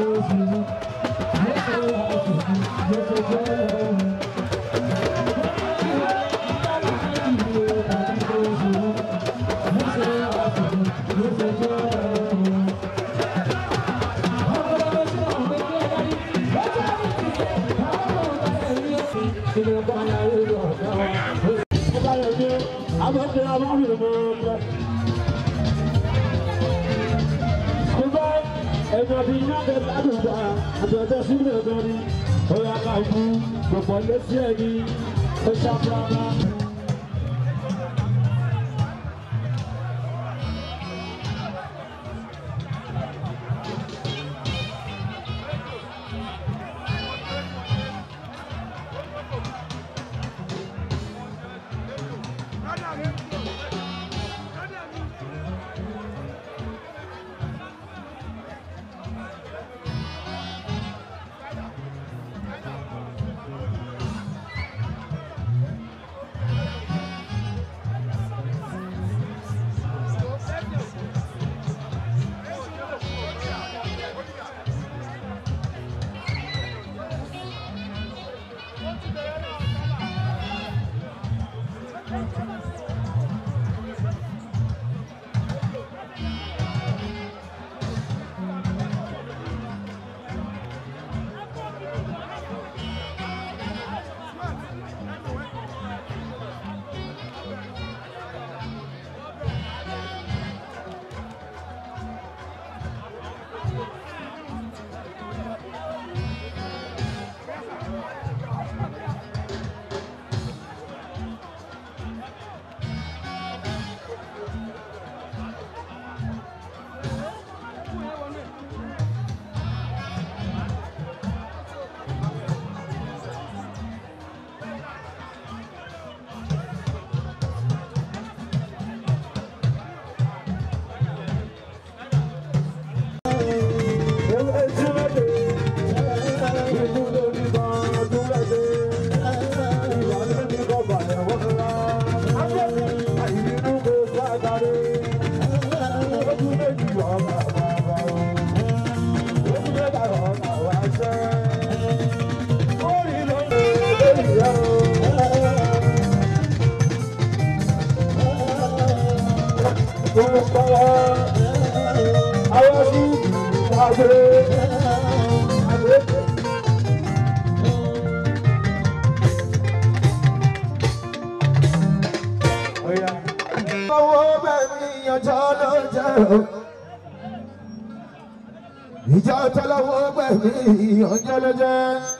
Ìjà tọ́lọ́wọ́ gbẹ̀mí ọjọ́ ló jẹ́.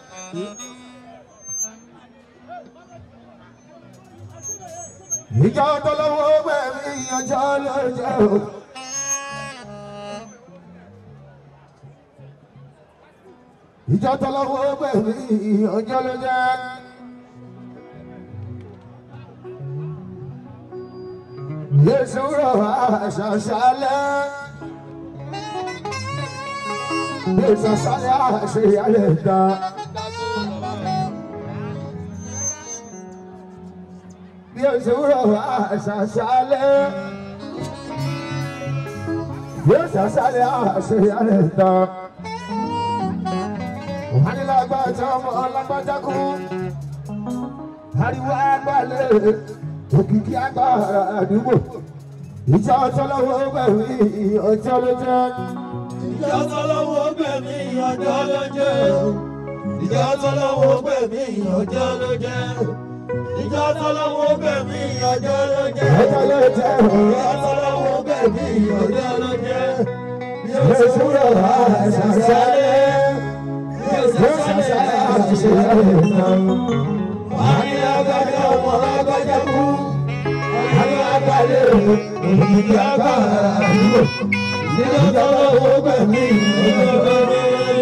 Ìjà tọ́lọ́wọ́ gbẹ̀mí ọjọ́ ló jẹ́. Ìjà tọ́lọ́wọ́ gbẹ̀mí ọjọ́ ló jẹ́. Yéṣu rọ̀ àṣàṣàlẹ̀. Yéṣu sálẹ̀ àṣeyálẹ̀ dá. Yéṣu rọ̀ àṣàṣàlẹ̀. Yéṣu sálẹ̀ àṣeyálẹ̀ dá. Wọ́n ní lágbájá ọmọ lágbájá kú. Ariwo àgbàlẹ̀. Òkìkí agbára àdúgbò. Ìjà ọ̀tọ́lọ́wọ́ gbẹ̀mí ọjọ́ ló jẹ́. Ìjà ọ̀tọ́lọ́wọ́ gbẹ̀mí ọjọ́ ló jẹ́. Ìjà ọ̀tọ́lọ́wọ́ gbẹ̀mí ọjọ́ ló jẹ́. Ìjà ọ̀tọ́lọ́wọ́ gbẹ̀mí ọjọ́ ló jẹ́. Ọjọ́ ló jẹ́. Ìjà ọ̀tọ́lọ́wọ́ gbẹ̀mí ọjọ́ ló jẹ́. Yéṣu rọ̀ àṣàṣàlẹ̀. Yéṣu sálẹ̀ àṣeyálẹ̀ dá. Wọ́n ní lágbájá ọmọ lágbájá kú. Ariwo àgbàlẹ̀. Òkìkí agbára àdúgbò. Ìjà ọ̀tọ́lọ́wọ́ gbẹ̀mí ọjọ́ ló jẹ́.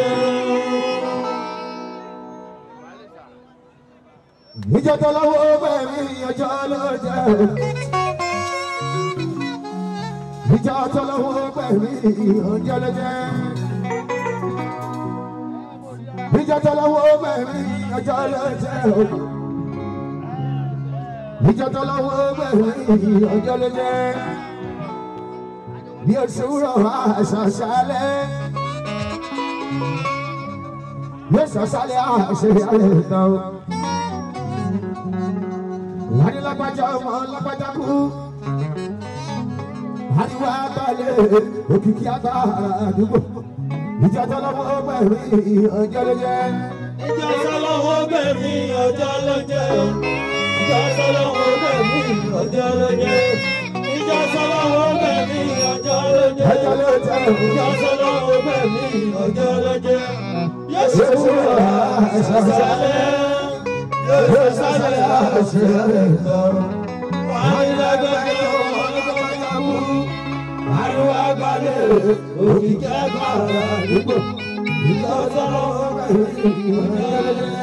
Ìjà tọ́lọ́wọ́ gbẹ̀mí ọjọ́ ló jẹ́. Ìjà tọ́lọ́wọ́ gbẹ̀mí ọjọ́ ló jẹ́. Ìjà tọ́lọ́wọ́ gbẹ̀mí ọjọ́ ló jẹ́. Ìjà tọ́lọ́wọ́ gbẹ̀mí ọjọ́ ló jẹ́. Bí oṣù rọ̀ àṣàṣàlẹ̀. yóò sọ sálẹ̀ àṣírí alẹ́ tán. Wọ́n ní lágbájá ọmọ lágbájá kú. Àríwá balẹ̀ òkìkí agbára àdúgbò. Ìjọ tọ́lọ́wọ́ gbẹ̀mí ọjọ́ ló jẹ́. Ìjọ tọ́lọ́wọ́ gbẹ̀mí ọjọ́ ló jẹ́. Ìjọ tọ́lọ́wọ́ gbẹ̀mí ọjọ́ ló jẹ́. Ìjọ tọ́lọ́wọ́ gbẹ̀mí ọjọ́ ló jẹ́. Ọjọ́ ló jẹ́. Ìjọ tọ́lọ́wọ́ gbẹ̀mí ọjọ́ ló jẹ́. Yóò sálẹ̀ àṣírí tán. Wọ́n ní lágbájá ọmọ lágbájá kú. Àríwá balẹ̀ òkìkí agbára àdúgbò. Ìjọ tọ́lọ́wọ́ gbẹ̀mí ọjọ́ ló jẹ́.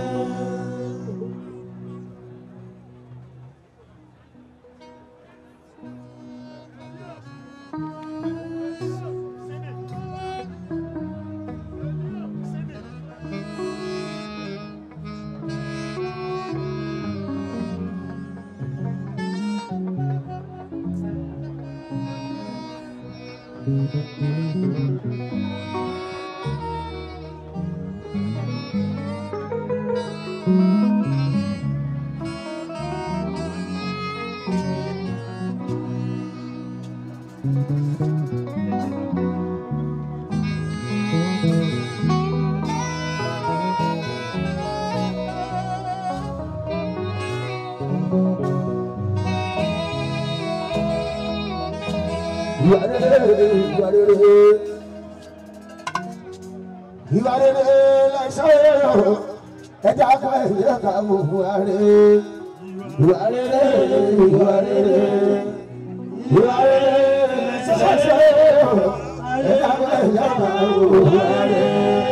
Ìwà rere lẹ́sọ̀ ẹja kọ́ ẹ̀yẹ ká mú buhari. Ìwà rere ìwà rere ìwà rere lẹ́sọ̀ ẹja kọ́ ẹ̀yẹ ká mú buhari.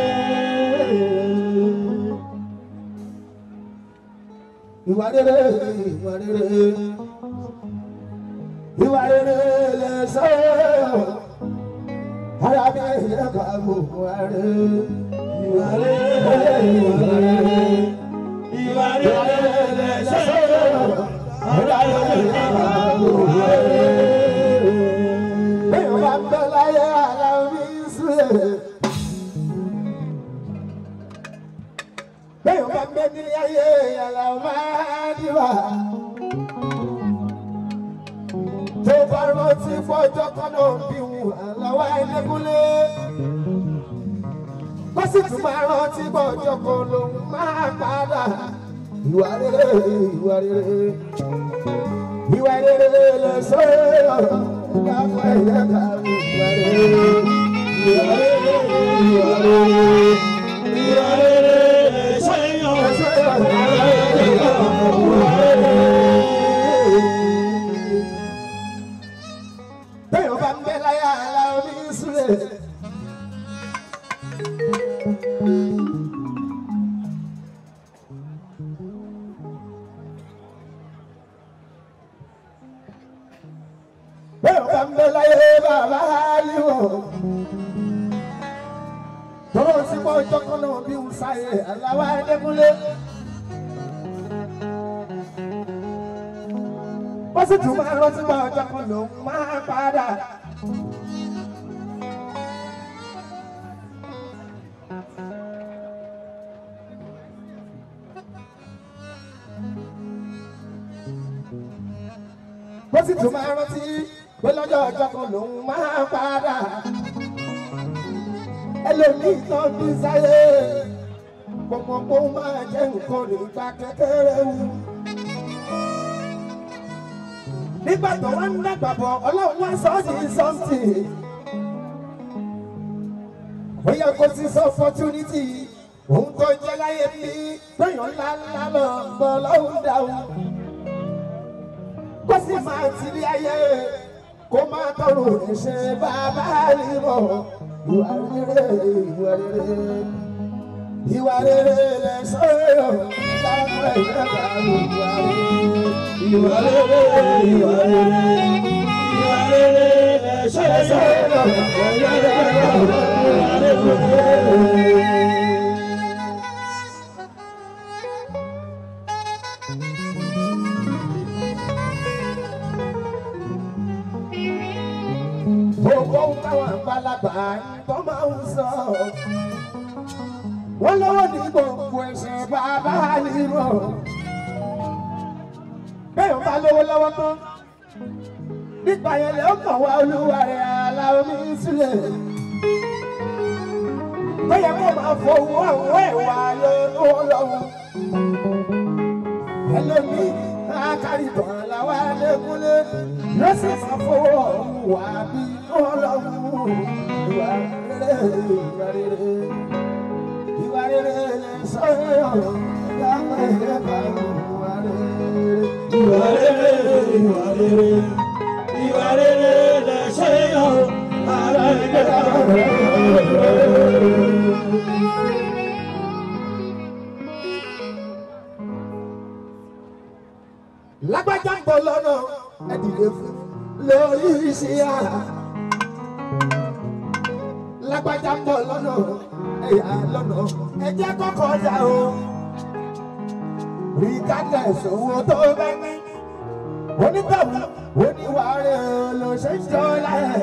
Ìwà rere ìwà rere ìwà rere lẹ́sọ̀. Ara mi yẹ ká mú buhari. Ìwà rere ìwà rere ìwà rere lẹ́sọ̀. Ara mi yẹ ká mú buhari. Bẹ́ẹ̀ bá ń bẹ láyé ara mi sílẹ̀. Bẹ́ẹ̀ bá ń bẹ ní ayé ara máa dìbà. Tó bá rántí fọ́jọ́ kan náà bí wọn àlàwà ẹlẹ́gúnlé. Wọ́n sì tún máa rántí fọ́jọ́ kan lòun máa padà. Ìwà rere ìwà rere ìwà rere lẹ́sọ̀ ìyàwó ẹ̀yẹ ká ìwà rere ìwà rere ìwà rere ìwà rere lẹ́sọ̀ ìyàwó ẹ̀yẹ ká ìwà rere. Bẹ́ẹ̀ bá ń bẹ láyà ara omi sílẹ̀. Bẹ́ẹ̀ bá ń bẹ láyé bàbá àlìwọ̀. Tọ́lọ́ sí pọ́ ọjọ́ kan náà bí ń sáyé aláwa ẹ̀dẹ́kúnlé. Wọ́n sì tún máa rántí pọ́ ọjọ́ kan lòun máa padà. Wọ́n sì tún máa rántí pé lọ́jọ́ ọjọ́ kan lòun máa padà. Ẹlòmíì tán bí sáyé gbogbo máa jẹ́ nǹkan nígbà kékeré wù. Nígbà tó wá ń dàgbà bọ̀ Ọlọ́run wá sọ ọ́ di something. Ó yẹ kó ti sọ opportunity òun tó jẹ́ láyé bí gbẹ̀yàn ńláńlá lọ gbọ́ lọ́hùn dáhùn. Kó sì máa ti rí ayé kó máa tọrọ ìṣe bàbá rí bọ̀. Ìwà rere ìwà rere ìwà rere lẹ́sọ̀ ìyàwó ẹ̀yẹ ká ìwà rere ìwà rere ìwà rere ìwà rere lẹ́sọ̀ ìyàwó ẹ̀yẹ ká ìwà rere. Gbogbo táwọn àgbàlagbà tó máa ń sọ wọ́n lọ́wọ́ ní gbogbo ẹ̀sẹ̀ bàbá àlìmọ̀. bẹ́ẹ̀ bá lówó lọ́wọ́ tán nípa yẹn lè kàn wá olúwa rẹ̀ aláwọ̀ mi sílẹ̀. bẹ́ẹ̀ kó máa fowó àwọn ẹ̀wà lọ́wọ́ lọ́wọ́. ẹlòmíì akárìbọ̀ làwọn adékúnlé ló sì máa fowó ọ̀hún wà bí ọlọ́run. ìwà rere ìwà rere lè sọ́yọ̀ lápá ìrẹ́pà ìwà rere. ìwà rere ìwà rere ìwà rere lè sọ́yọ̀ lápá ìrẹ́pà ìwà rere. lágbájá ń bọ̀ lọ́nà ẹ̀dìdè fún lórí iṣẹ́ àrà. lágbájá ń bọ̀ lọ́nà ẹ̀yà lọ́nà ẹ̀jẹ̀ kọ́kọ́ jà o. regardless owó tó bá ní onítàwù oníwà rẹ̀ ló ṣe ń jọ láyẹ̀.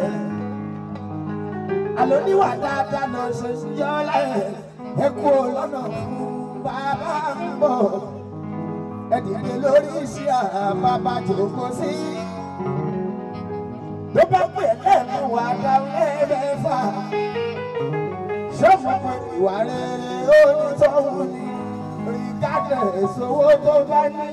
àlọ́ níwà dáadáa ló ṣe ń jọ láyẹ̀. ẹ kú lọ́nà fún bàbá ń bọ̀. ẹ̀dìdè lórí iṣẹ́ àbábá jòkó sí. ló bá pè lẹ́nu wà dáhùn lẹ́ẹ̀mẹ́fà. ṣọ́ọ̀fù pé ìwà rere ó ní tọ́hún ni regardless owó tó bá ní.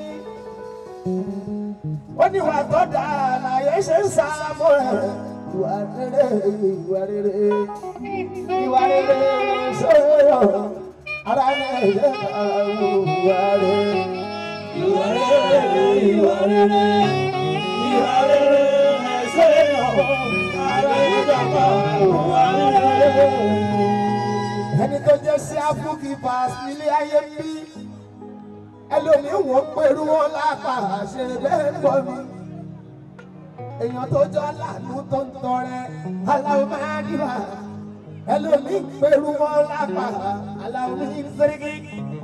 ó ní ìwà tó dáa láyé ṣe ń sáàmù rẹ̀. ìwà rere ìwà rere ìwà rere sọ̀rọ̀ ara náà yẹ ká ìwà rere. ìwà rere ìwà rere ìwà rere sọ̀rọ̀ ara yẹ ká ìwà rere. ẹni tó jẹ́ sí afúkìfà nílé ayé bí ẹlòmíì wọ́n pẹ̀lú wọn lápá ṣe lẹ́gbọ́n mi. èèyàn tó jọ láàánú tó ń tọrẹ aláwọ̀ máa níwà ẹlòmíì pẹ̀lú wọn lápá aláwọ̀ ní sẹ́ríkì.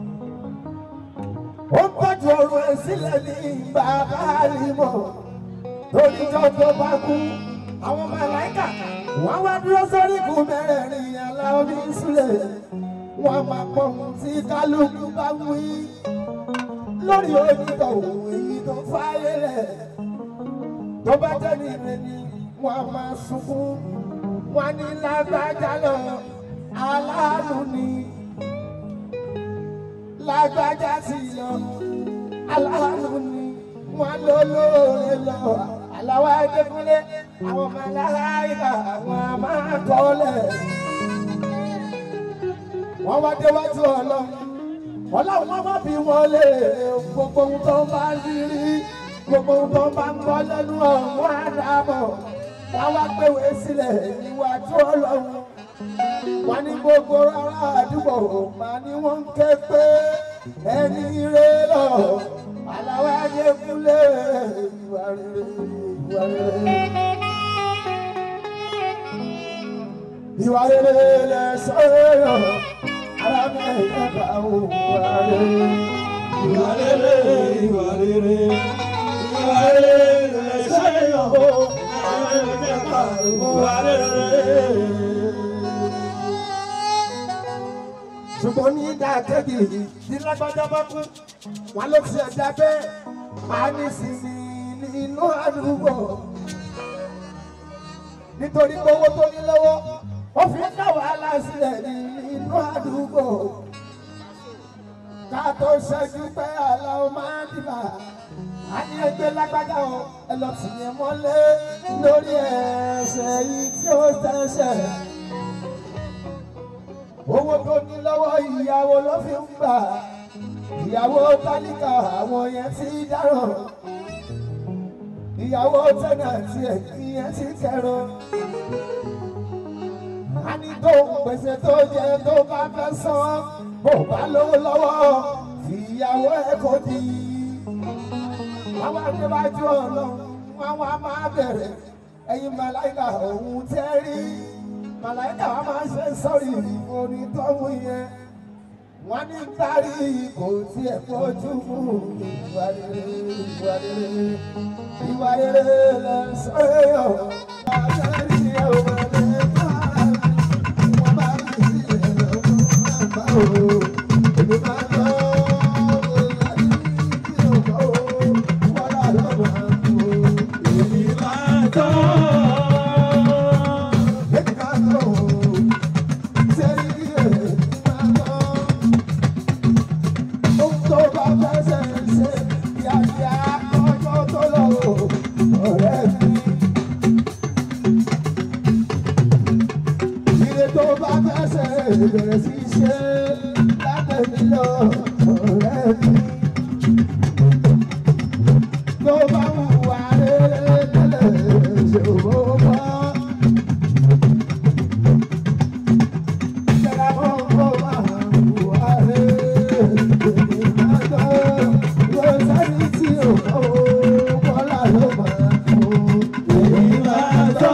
ó ń tọ́jú ọrùn ẹ̀ sílẹ̀ ní bàbá àlìmọ̀ torí jọ tó bá kú àwọn màláíkà wọ́n wá dúró sórí ikú mẹ́rẹ̀ẹ̀rin aláwọ̀ ní sílẹ̀. wọ́n máa pọ̀ ohun tí kálukú bá wí lórí onítọ̀ òun èyí tó fáyé rẹ̀. tó bá jẹ́ ní ìrìn ni wọ́n máa sunkún. wọ́n ní lágbájá lọ aláàánú ni lágbájá sí lọ aláàánú ni wọ́n ló lóore lọ. Àlàwọ̀ Adékúnlé àwọn màláíkà àwọn máa kọ́lẹ̀. wọ́n wá déwájú Ọlọ́run wọn má bí wọn lè gbogbo ohun tó bá rí gbogbo ohun tó bá ń gbọ́ lẹ́nu ọ̀hún àdàbọ̀. wọ́n wá gbéwé sílẹ̀ níwájú Ọlọ́run. wọ́n ní gbogbo ará àdúgbò máa ní wọ́n ń ké pé ẹni rè lọ. Àlàwọ̀ Adékúnlé ìwà rere ìwà rere. ìwà rere lẹ sọ̀rọ̀ ara mi ẹ̀yẹ bá ìwà rere. ìwà rere ìwà rere ìwà rere lẹ sọ̀rọ̀ ara mi ẹ̀yẹ bá ìwà rere. ṣùgbọ́n ní ìdákẹ́jì tí lágbájá bá kú wọn ló ti ẹ̀dá bẹ́ẹ̀ máa ní sinmi nínú àdúgbò. nítorí owó tó ní lọ́wọ́ ó fi ń dá wàhálà sílẹ̀ nínú àdúgbò. ká tó ṣẹ́jú pé Àlàó máa dìbà á ní ẹgbẹ́ lágbájá o ẹ lọ tì yẹn mọ́lé lórí ẹ̀ṣẹ̀ yìí tí ó tẹ̀sẹ̀. owó tó ní lọ́wọ́ ìyàwó ló fi ń gbà. ìyàwó tálíkà àwọn yẹn ti dáràn. ìyàwó tẹ́nàtì ìyẹn ti kẹran. a ní tó gbèsè tó jẹ tó bá fẹ́ san bó bá lówó lọ́wọ́ ìyàwó ẹ̀ kò dì í. àwọn adébájú Ọlọ́run àwọn a máa bẹ̀rẹ̀ ẹ̀yin màláíkà òun tẹ́ rí. màláíkà wa máa ṣe sọ́rí onítọ́hún yẹn. wọ́n ní kárí kò tiẹ̀ fojú mú ìwà rere ìwà rere ìwà rere lẹ sọ́yọ̀. àtàrí ẹ̀ ò máa lè bá wọ́n bá rí sí ẹ̀ lọ́wọ́. bẹ̀rẹ̀ sí ṣe látẹ̀mí lọ ọ̀rẹ́ mi. Tó bá wùwà rere tẹ́lẹ̀ ṣòwò bọ́. Jẹ́ra mọ́ kó máa wùwà rere èmi máa tọ́. Lọ sáré tí ò kọ́ bọ́lá ló máa kó. Èmi máa tọ́.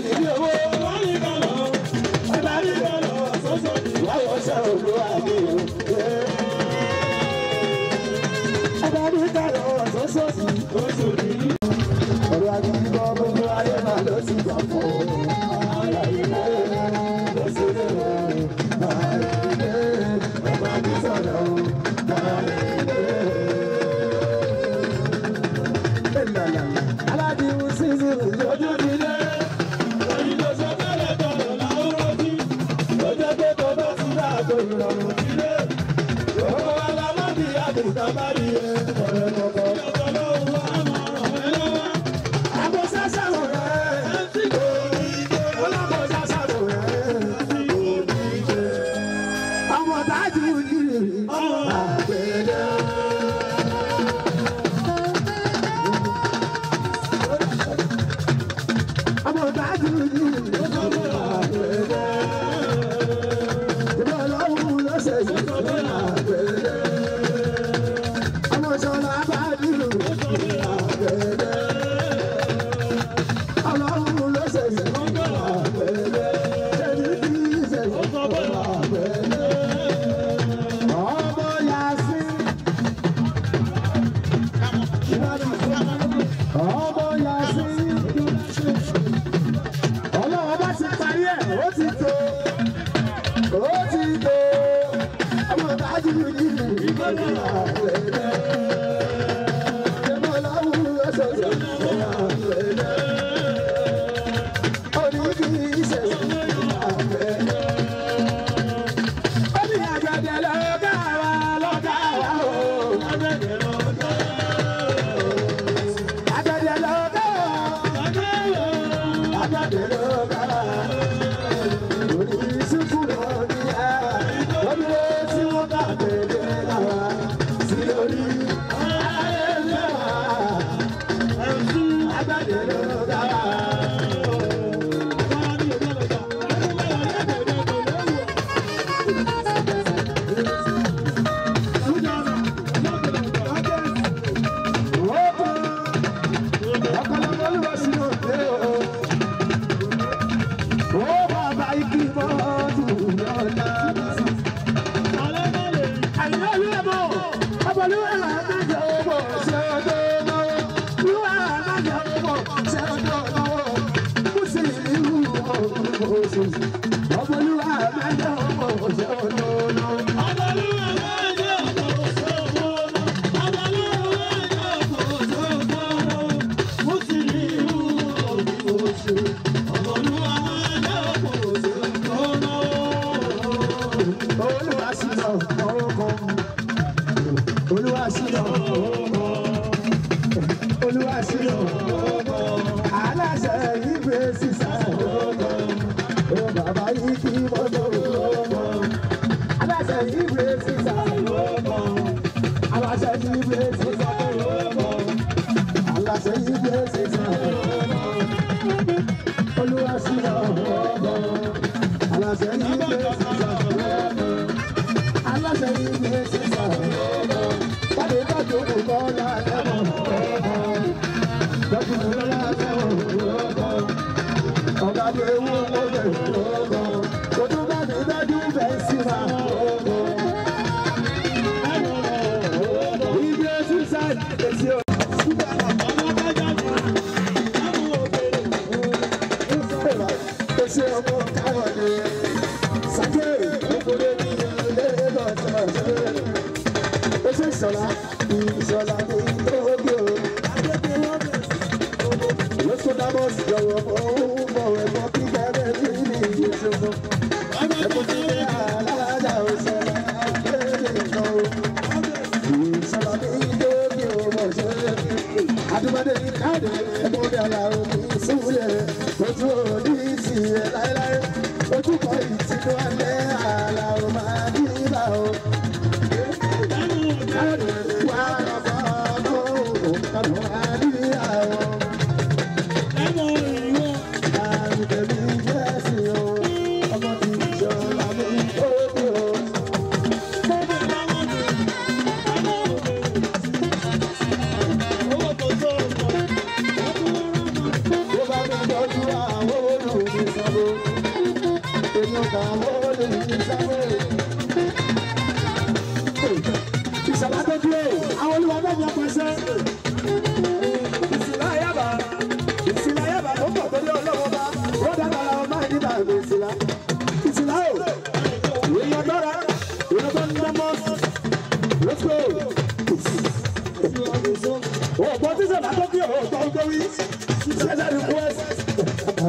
Why was I sọ́ọ̀sì ọ̀rọ̀ àgbẹ̀bọ̀ gbogbo ayé máa lọ sí ìgbàpọ̀ ayé lọ sí ilé ayé ọba mi sọ̀rọ̀ ayé aláàjì ń sísè lójú nílé ẹ̀yin ló sọ tẹ́lẹ̀ tọ̀rọ̀ làwọn rọ́jí lọ́jọ́ pé tó bá ti dá àgọ́ ìrọ̀rùn sílé ọkọ̀ alámọ́bí àbùkà bá rí ẹ ọ̀rẹ́ kọ̀ọ̀kan.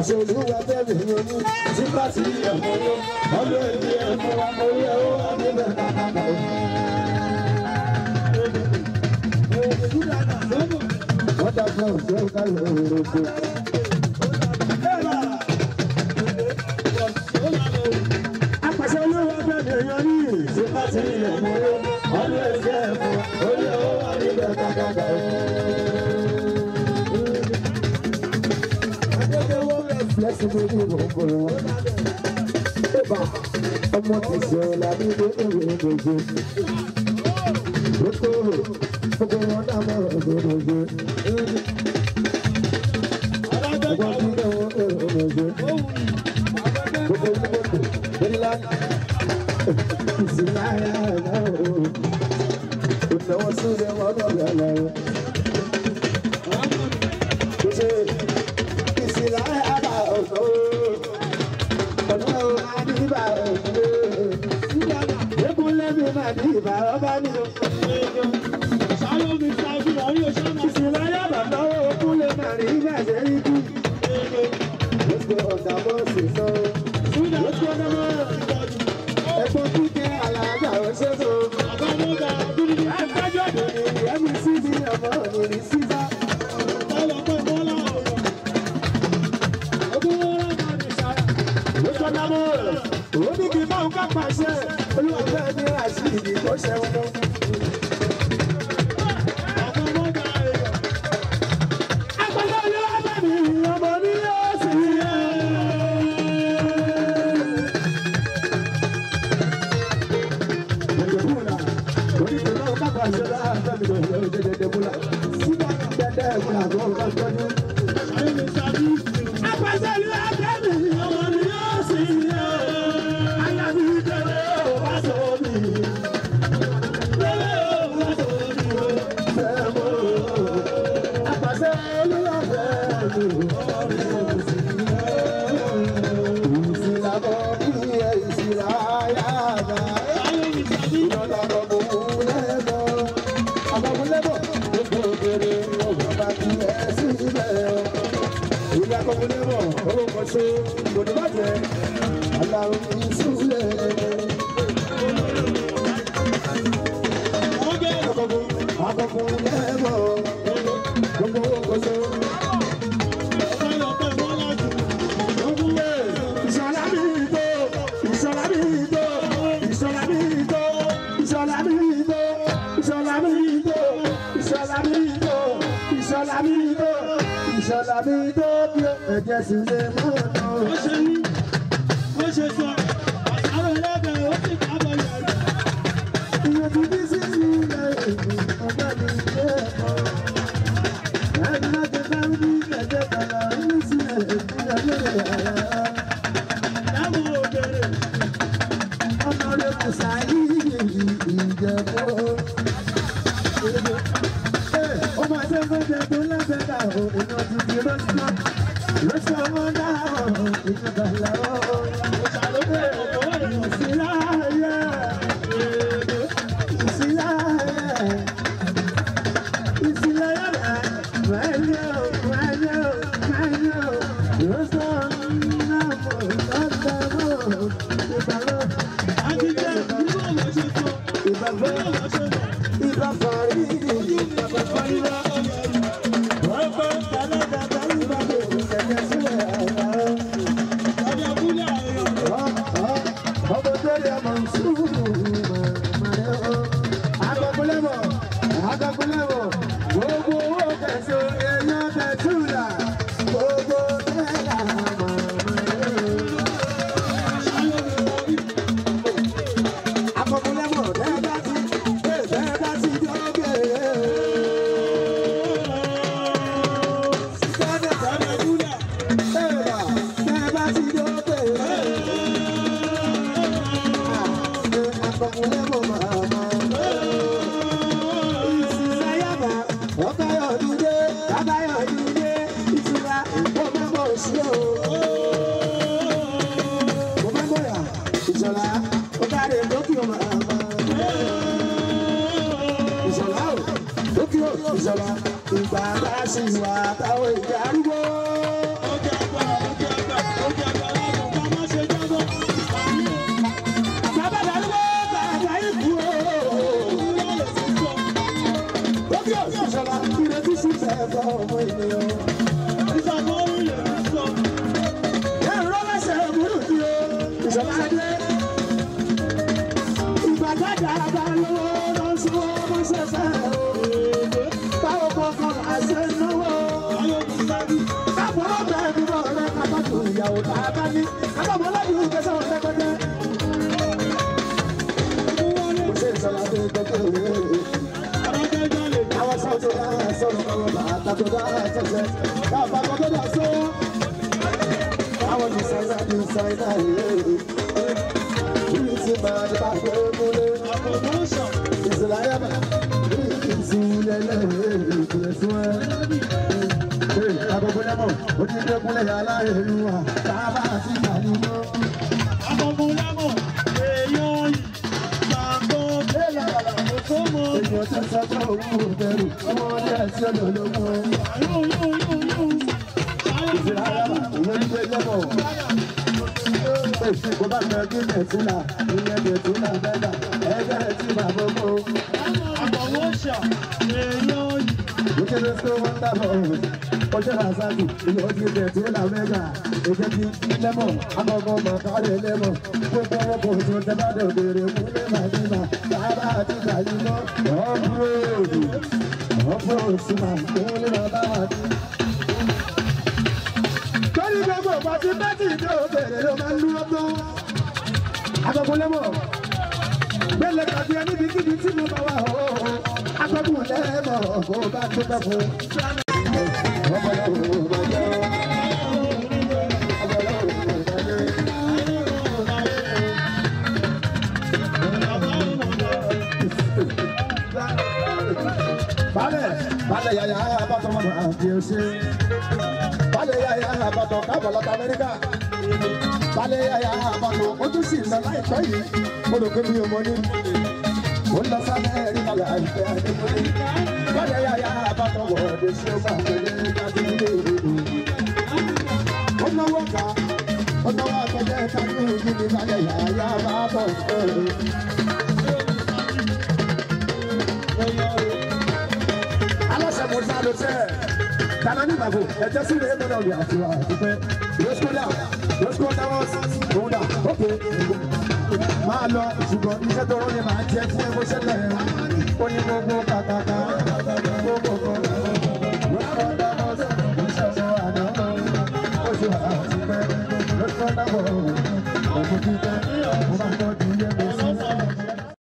Apàṣẹ olúwa bẹ́ẹ̀ mi ní sípà sí ẹ̀fọ́ yó. Ọdún èdè ẹ̀fọ́ wa orí ẹ̀ ó wà níbẹ̀ kàkàkà. Wọ́n dàgbà òṣèré káyọ̀ òròkè. Apàṣẹ olúwa bẹ́ẹ̀ mi ní sípà sí ẹ̀fọ́ yó. Ọdún èdè ẹ̀fọ́ orí ẹ̀ ó wà níbẹ̀ kàkàkà. Blessing me with a girl. I'm not the soul I need to be with you. Look over, look over, I'm not going to do. I want to go over you. Look over, very long. It's a lie, but no one's to the one of your life. It's a lie. Ìgbà bá sì wà táwọn ìjà arúgbó. bàbá lówó lọ sí ọmọ ṣẹ̀ṣẹ̀ báwo kọ̀ọ̀kan àṣẹ náwó káàbọ̀ ọ̀gá ẹ̀mí bọ̀ ọ̀rẹ́ kábàtò ìyàwó bàbá ní kábàbọ̀ lọ́dún kẹsàn án lẹ́gbẹ̀dẹ́. kò sí ìsọ̀lá tó gbẹ́gbẹ́ òwe àwọn sọ́ọ̀tù náà sọ̀rọ̀ ọ̀rọ̀ bàtà tó dáa ṣẹ̀ṣẹ̀ káàbà kan tó dà sówó àwọn dìsáínà yìí. It's a man about the it's a liar. It's a kò bá fẹ́ kí mẹ̀túnà ìyẹn mẹ̀túnà bẹ́ẹ̀ ẹgbẹ́ tí bàbá mọ́. àbọ̀wọ́ ṣà èèyàn yìí. ìkéde tó wọ́n dábọ̀ ọjọ́ làzáàkì ìyẹn ti mẹ̀túnà mẹ́gà ìjẹ́ ti lẹ́mọ̀ àbọ̀bọ̀ màkàlẹ̀ lẹ́mọ̀ gbogbo ọkọ̀ tó tẹ́ bá dẹ̀ bèrè fún lẹ́mà nígbà bàbá àti ìgbàlímọ̀ ọ̀pọ̀lọpọ̀ símà òun ní bàbá àti. torí gbogbo pàtí bẹ́tì tó bẹ̀rẹ̀ ló máa ń dúró tó. Agbọ̀gbọ̀lẹ́mọ̀ gbẹ̀lẹ̀ tàbí ẹni bí kíbi tí mo bá wà ó. Agbọ̀gbọ̀lẹ́mọ̀ kò bá tó bẹ̀ fún. Balẹ̀ yàyà àbátọ̀ mọ̀nà àti ọ̀sẹ̀. Balẹ̀ yàyà àbátọ̀ káàbọ̀ láti Amẹ́ríkà. Balẹ̀ yàyà àbátọ̀ ojú sì lọ láìpẹ́ yìí. Mo rò pé mi ò mọ ní. Mo lọ sábẹ́ ẹ̀rí balẹ̀ àìpẹ́ àdémọ́lé. Balẹ̀ yàyà àbátọ̀ wọ̀ọ́dẹ sí ọgbà àgbẹ̀lẹ̀ kábílẹ̀ èdè. Ó náwó ká ó náwó àgbẹ̀lẹ̀ kábílẹ̀ èdè ní balẹ̀ yàyà àbátọ̀. Aláṣẹ mo sá lọ sẹ́ tànà ní ìgbàgbọ́ ẹ̀jẹ̀ sí ilé ẹgbẹ́ náà lè àtiwá àtipẹ́ lọ́sọ̀dà òun dà ókè máa lọ ṣùgbọ́n iṣẹ́ tó rọ́ ni màá jẹ́ fún ẹgbẹ́ sẹ́lẹ̀ ó ní gbogbo kàkàkà.